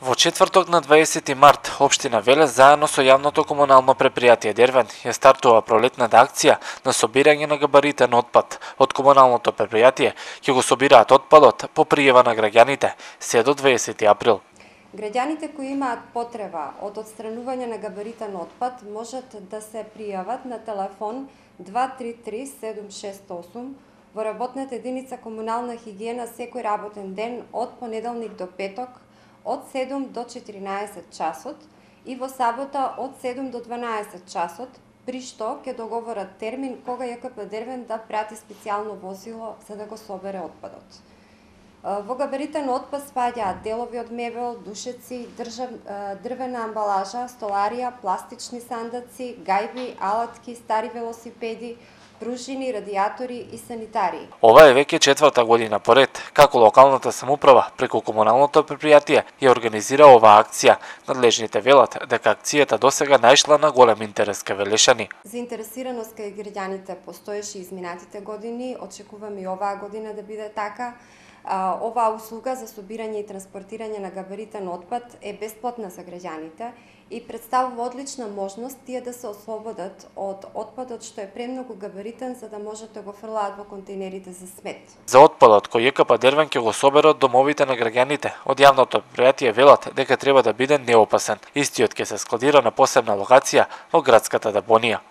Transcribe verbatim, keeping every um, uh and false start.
Во четврток на дваесети март, општина Велес заедно со јавното комунално предпријатие Дервен ја стартува пролетната акција на собирање на габаритен отпад. Од комуналното предпријатие ќе го собираат отпадот по пријава на граѓаните се до дваесети април. Граѓаните кои имаат потреба од отстранување на габаритен отпад можат да се пријават на телефон два три три седум шест осум во работната единица комунална хигиена секој работен ден од понеделник до петок од седум до четиринаесет часот и во сабота од седум до дванаесет часот, при што ќе договорат термин кога Ја Ка Пе Дервен да прати специјално возило за да го собере отпадот. Во габаритен отпад спаѓаат делови од мебел, душеци, држав, дрвена амбалажа, столарија, пластични сандаци, гајби, алатки, стари велосипеди, пружини, радиатори и санитари. Ова е веќе четврта година поред како локалната самоуправа преку комуналното предпријатие ја организира оваа акција. Надлежните велат дека акцијата досега наишла на голем интерес кај велешани. Заинтересираност кај граѓаните постоеше изминатите години, очекуваме и оваа година да биде така. Оваа услуга за собирање и транспортирање на габаритен отпад е бесплатна за граѓаните и представува одлична можност тие да се ослободат од отпадот што е премногу габаритен за да можат да го фрлаат во контейнерите за смет. За отпадот кој Ја Ка Пе Дервен ќе го собере од домовите на граѓаните, од јавното предпријатие велат дека треба да биде неопасен. Истиот ќе се складира на посебна локација во градската депонија.